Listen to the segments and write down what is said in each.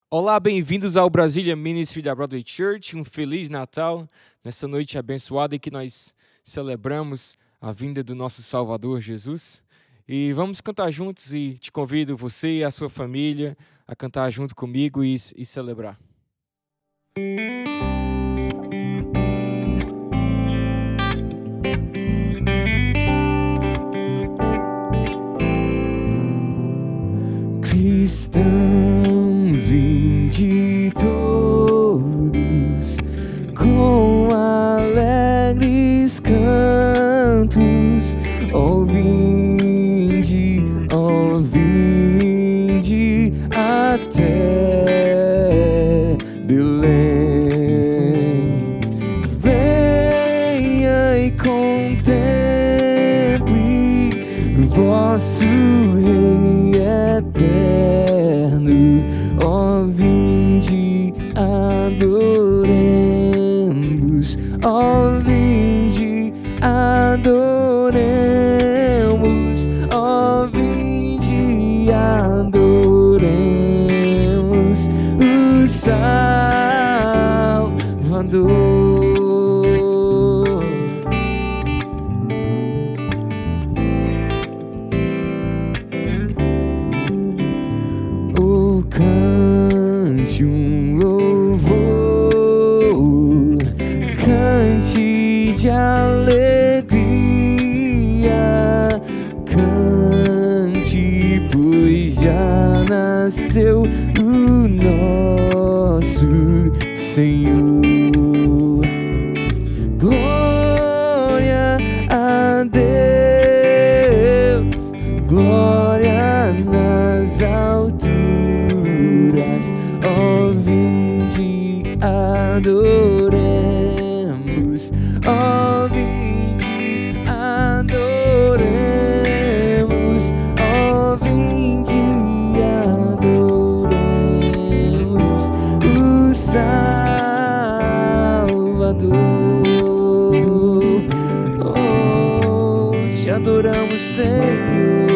Olá, bem-vindos ao Brasília Ministry da Broadway Church. Um Feliz Natal, nessa noite abençoada em que nós celebramos a vinda do nosso Salvador Jesus. E vamos cantar juntos e te convido, você e a sua família, a cantar junto comigo e celebrar. Cristãos, vinde todos com alegres cantos, ó vinde até Belém. Venha e contemple vosso Rei eterno, ó vinde adoremos, ó vinde adoremos, ó vinde adoremos o Salvador. Cante um louvor, cante de alegria, cante, pois já nasceu o nosso Senhor. Glória a Deus, glória nas alturas, ó vinde adoremos, ó vinde adoremos, ó vinde adoremos o Salvador. Oh, te adoramos, Senhor.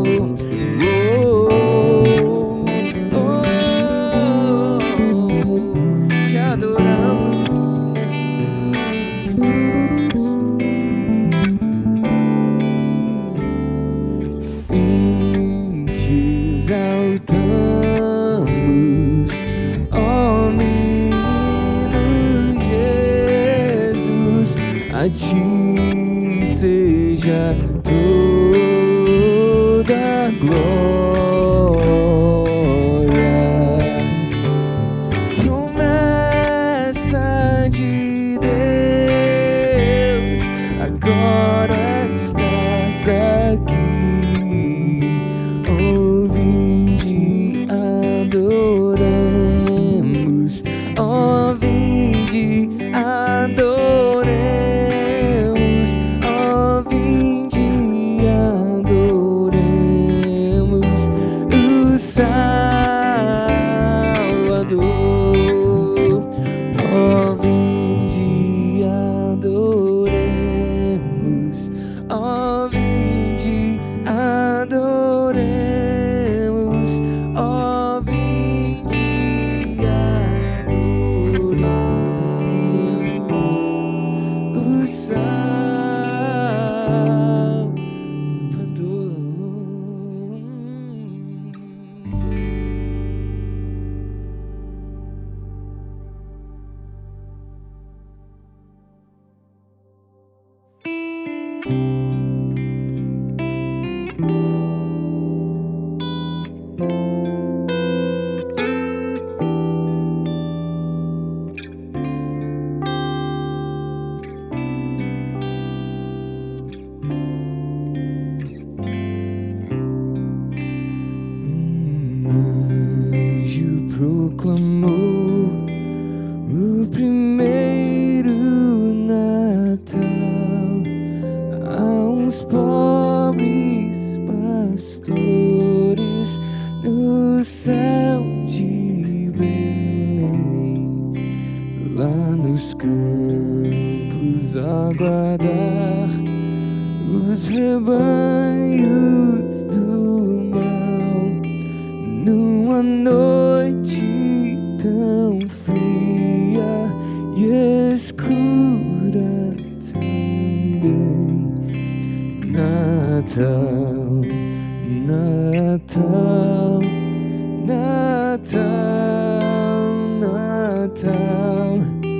Sim, te exaltamos, ó menino Jesus, a ti seja toda a glória. Promessa de Deus, agora estás aqui. Ó vinde adoremos, ó vinde adoremos, ó vinde adoremos o Salvador. Ó vinde adoremos, ó vinde adoremos, ó vinde adoremos o Salvador. Anjo proclamou o primeiro Natal a uns pobres pastores no céu de Belém, lá nos campos a guardar os rebanhos do mal, numa noite tão fria e escura também. Natal, Natal, Natal, Natal,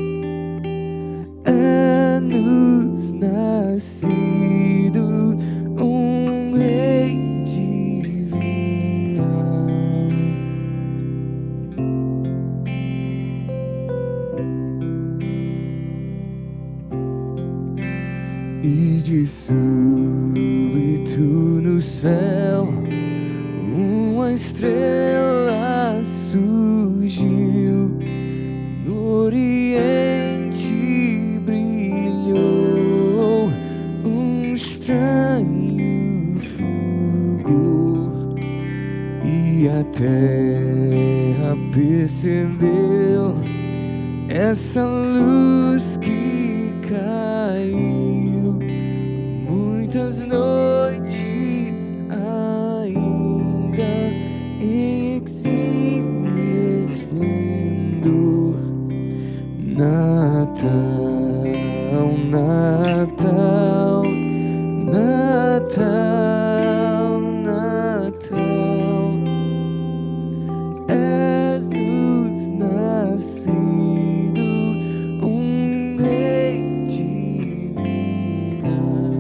é-nos nascido um Rei divino. E de súbito no céu uma estrela surgiu, no oriente brilhou um estranho fulgor, e a terra percebeu essa luz que caiu. Muitas noites ainda em exímio esplendor. Natal, Natal, Natal, Natal, és-nos nascido um Rei divino.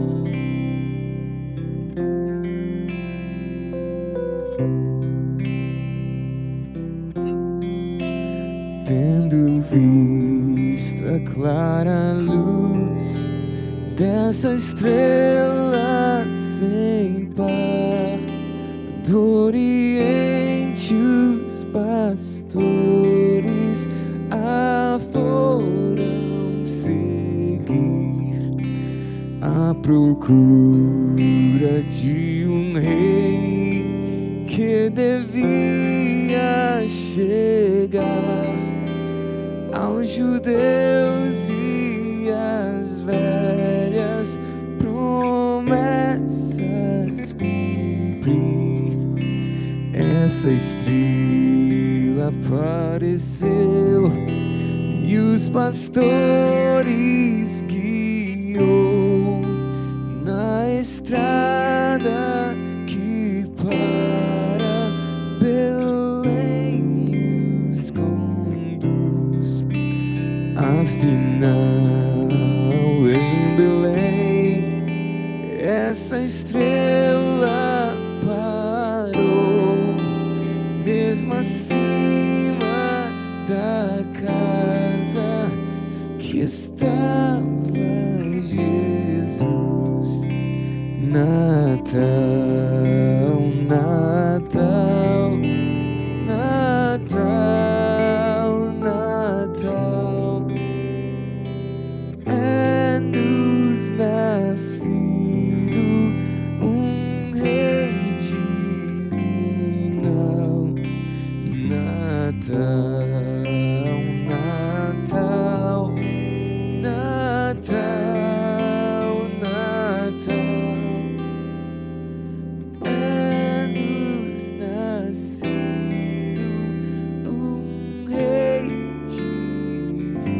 Tendo visto a clara luz dessa estrela sem par, do oriente os pastores a foram seguir, à procura de um rei que devia chegar aos judeus e às velhas promessas cumprir. Essa estrela apareceu e os pastores guiou na estrada que para Belém os conduz. Afinal, em Belém, essa estrela parou, mesmo acima da casa que estava Jesus. Natal, Natal, Natal, Natal, é-nos nascido um Rei divino. Natal, Natal, Natal, Natal, é-nos nascido um Rei divino.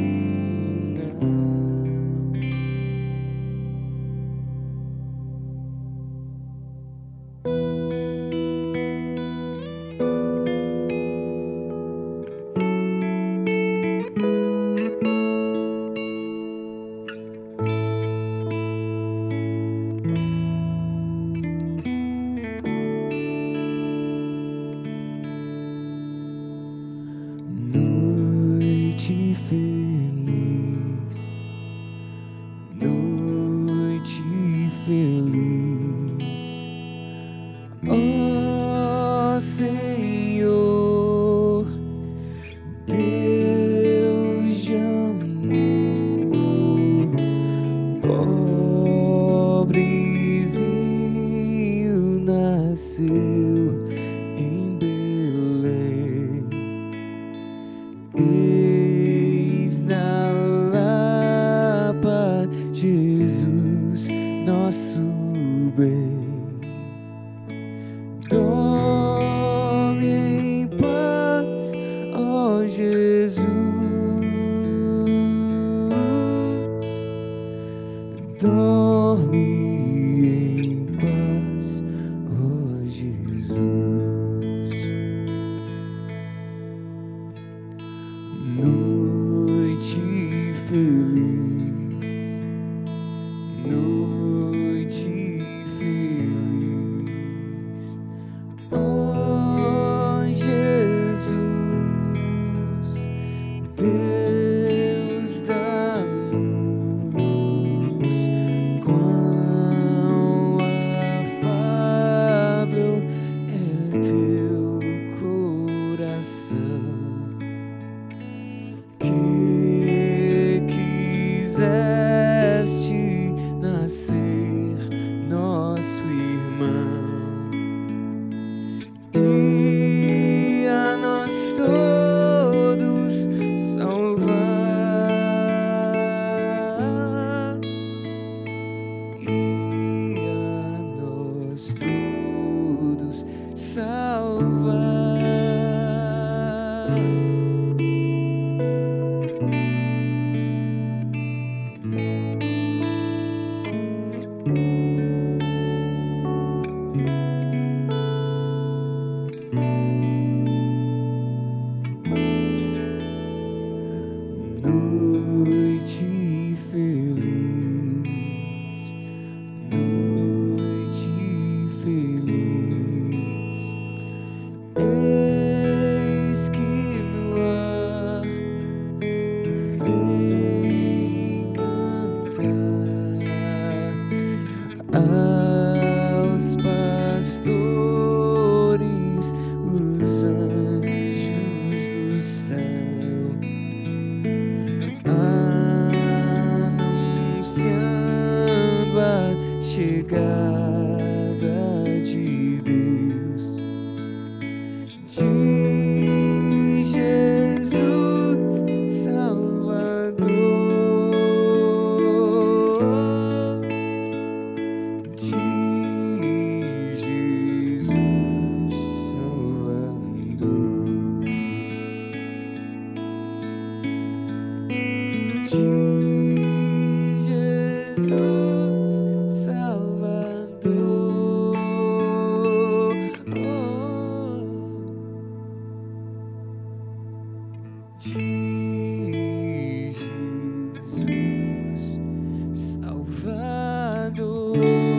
Noite feliz, noite feliz, ó Senhor, Deus de amor, pobrezinho nasceu em Belém. Eis oh Jesus, dorme em paz, oh Jesus. Noite feliz, noite feliz, oh Jesus, Deus da luz, quão afável é teu coração, que quiseste nascer nosso irmão e a nós todos salvar, e a nós todos salvar. Noite feliz, noite feliz, eis que no ar vem cantar aos pastores os anjos do céu, anunciando a chegada de Deus, de Jesus Salvador, de Jesus Salvador, de Jesus Salvador, de Jesus Salvador.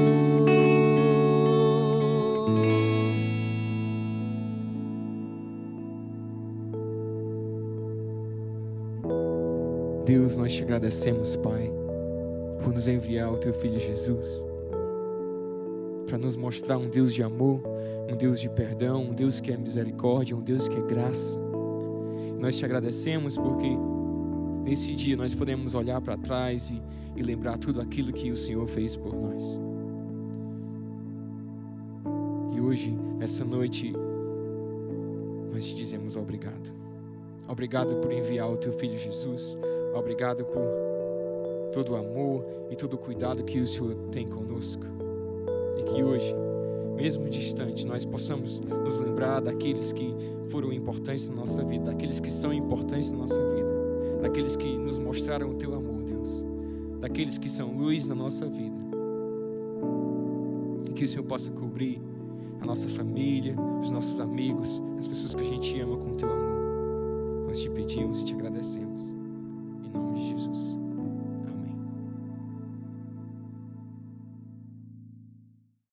Deus, nós te agradecemos, Pai, por nos enviar o Teu Filho Jesus, para nos mostrar um Deus de amor, um Deus de perdão, um Deus que é misericórdia, um Deus que é graça. Nós te agradecemos porque nesse dia nós podemos olhar para trás e lembrar tudo aquilo que o Senhor fez por nós. E hoje, nessa noite, nós te dizemos obrigado. Obrigado por enviar o Teu Filho Jesus. Obrigado por todo o amor e todo o cuidado que o Senhor tem conosco. E que hoje, mesmo distante, nós possamos nos lembrar daqueles que foram importantes na nossa vida, daqueles que são importantes na nossa vida, daqueles que nos mostraram o Teu amor, Deus, daqueles que são luz na nossa vida. E que o Senhor possa cobrir a nossa família, os nossos amigos, as pessoas que a gente ama com o Teu amor. Nós te pedimos e te agradecemos.